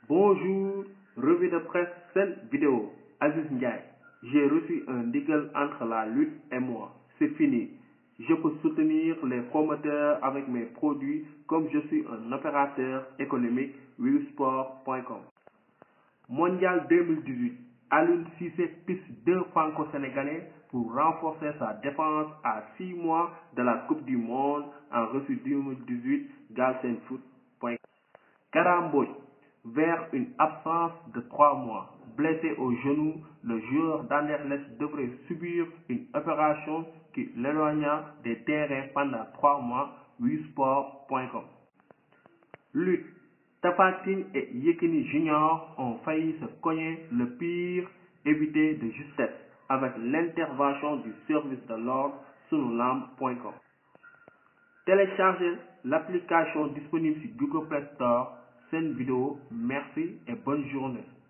Bonjour, revue de presse Sen Vidéo, Aziz Ndiaye. J'ai reçu un ndigal entre la lutte et moi. C'est fini. Je peux soutenir les promoteurs avec mes produits comme je suis un opérateur économique, willsport.com. Mondial 2018, Aliou Cissé piste 2 franco-sénégalais pour renforcer sa défense à 6 mois de la Coupe du Monde en reçu 2018, galsenfoot.com. Karamboj, vers une absence de 3 mois. Blessé au genou, le joueur d'Anderlecht devrait subir une opération qui l'éloigna des terrains pendant 3 mois, willsport.com. Lutte. Tapha Tine et Yékini Junior ont failli se cogner, le pire évité de justesse avec l'intervention du service de l'ordre sunulamb.com. Téléchargez l'application disponible sur Google Play Store. Sen Vidéo, merci et bonne journée.